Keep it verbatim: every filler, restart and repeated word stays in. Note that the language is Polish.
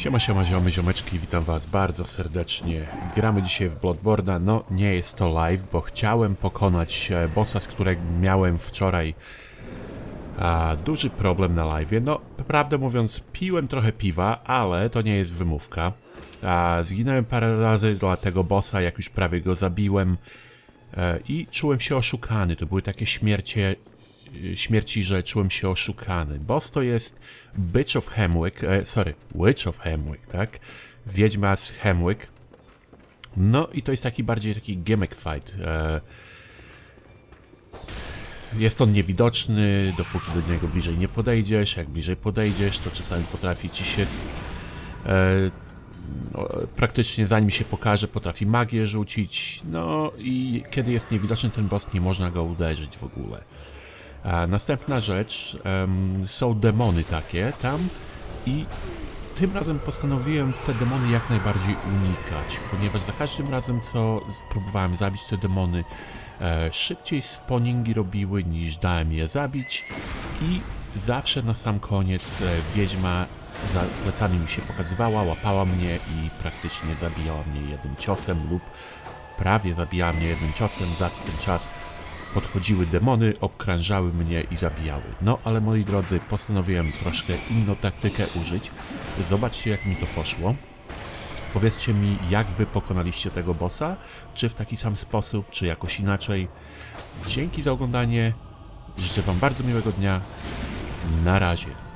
Siema, siema, ziomy, ziomeczki, witam was bardzo serdecznie. Gramy dzisiaj w Bloodborne'a. No, nie jest to live, bo chciałem pokonać bossa, z którego miałem wczoraj a, duży problem na live. No, prawdę mówiąc, piłem trochę piwa, ale to nie jest wymówka. A, zginąłem parę razy dla tego bossa, jak już prawie go zabiłem e, i czułem się oszukany. To były takie śmiercie, śmierci, że czułem się oszukany. Boss to jest Bitch of Hemwick, e, sorry, Witch of Hemwick, tak? Wiedźma z Hemwick. No i to jest taki bardziej taki gimmick fight. E, jest on niewidoczny, dopóki do niego bliżej nie podejdziesz. Jak bliżej podejdziesz, to czasami potrafi ci się... E, no, praktycznie zanim się pokaże, potrafi magię rzucić. No i kiedy jest niewidoczny ten boss, nie można go uderzyć w ogóle. A następna rzecz, um, są demony takie tam i tym razem postanowiłem te demony jak najbardziej unikać, ponieważ za każdym razem, co próbowałem zabić te demony, e, szybciej spawningi robiły niż dałem je zabić i zawsze na sam koniec e, wiedźma za plecami mi się pokazywała, łapała mnie i praktycznie zabijała mnie jednym ciosem lub prawie zabijała mnie jednym ciosem. Za ten czas podchodziły demony, obkrążały mnie i zabijały. No, ale moi drodzy, postanowiłem troszkę inną taktykę użyć. Zobaczcie, jak mi to poszło. Powiedzcie mi, jak wy pokonaliście tego bossa, czy w taki sam sposób, czy jakoś inaczej. Dzięki za oglądanie. Życzę wam bardzo miłego dnia. Na razie.